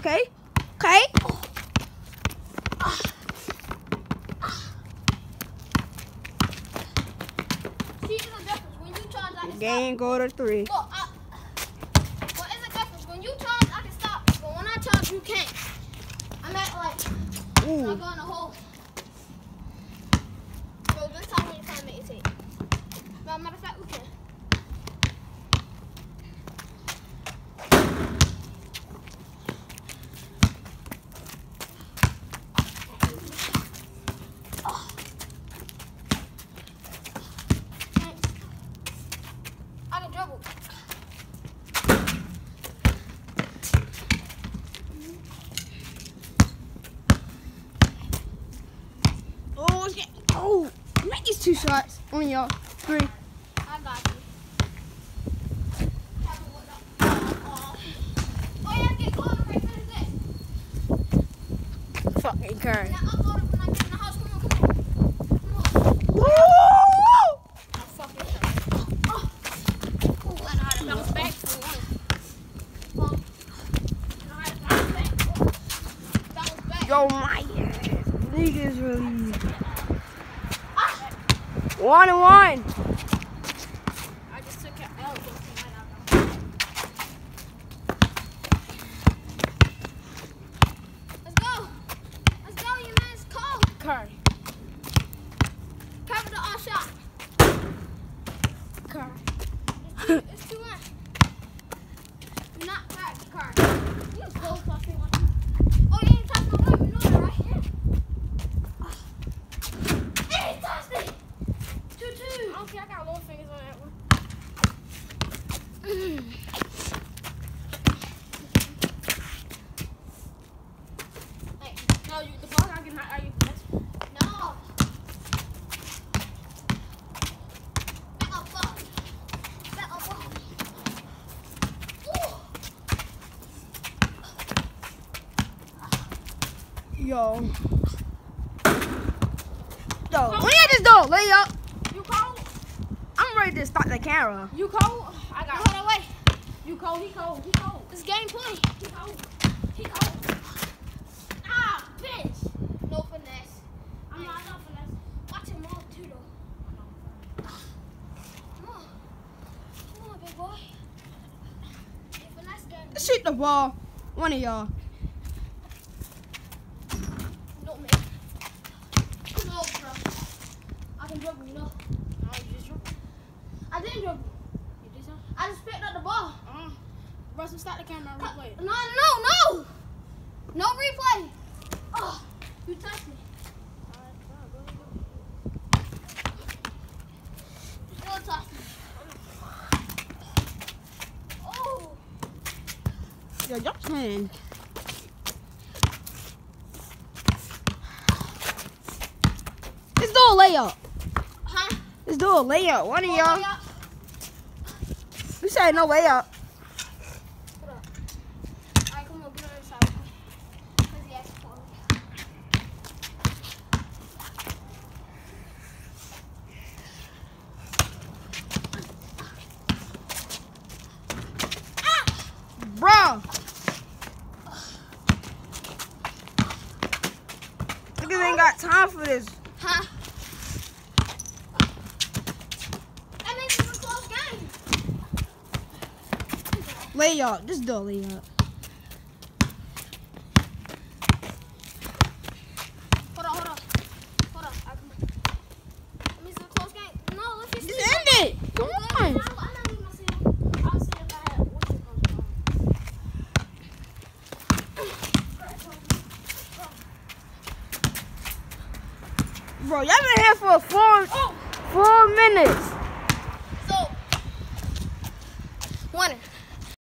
Okay. Okay. See, it's a difference. When you charge, I can Game go to 3. stop. But it's a difference. When you charge, I can stop. But when I charge, you can't. I'm at like, I Ooh. go in the hole. Bro, this time when you're trying to make it take. But matter of fact, we can. I can dribble. Oh, shit. Oh, make these 2 shots on y'all. 3. I got you. Oh, yeah, get caught right finish this. Fucking Curry. Now, upload it when I get in the house. Come on, come on. Come on. Woo! I fucking hurt. Oh. Ooh, I know how to bounce back for one. I know how to bounce back. Bounce back. Yo, my ass. Niggas really. Ah. 1 and 1. I just took it out. Let's go. Let's go, you man. It's cold. Curry. Cover the all shot. Curry. It's 2-1. You're not back, Carl. You go fucking one. Oh, you ain't touched my rim. You know that, right? Yeah. Hey, he touched it. 2-2. Okay, I got little fingers on that one. Hey, no, the ball not getting hot. Are you? No. Back up, ball. Back up, ball. Ooh. Yo. Yo, when you just do lay up. You cold? I'm ready to start the camera. You cold? I got. Hold on, wait. You cold? He cold. He cold. It's game play. He cold. He cold. Ah, bitch. No finesse. I'm not no finesse. Watch him off too though. Come on. Come on, big boy. Hey, finesse game. Shoot the ball. One of y'all. No, man. No, bro. I can dribble, you know. No, you just dribble. I didn't dribble. You did something? I just picked up the ball. Russell, start the camera and replay it. No. No replay. Oh, you touched me. You still touched me. Oh. Yo, y'all playing. Let's do a layup. Huh? Let's do a layup. One of Oh, y'all. yeah. You said no layup. Hold up. All right, come on, get on the side. Cause he asked for it. Bro. Niggas ain't got time for this. Huh? That means it's a close game. Layup. Just do a layup. Hold on. That means it's a close game. No, let's just Just end it. Come on. I'm not even gonna see him. I'll see if I have what's it called. Bro, y'all been here for 4 minutes.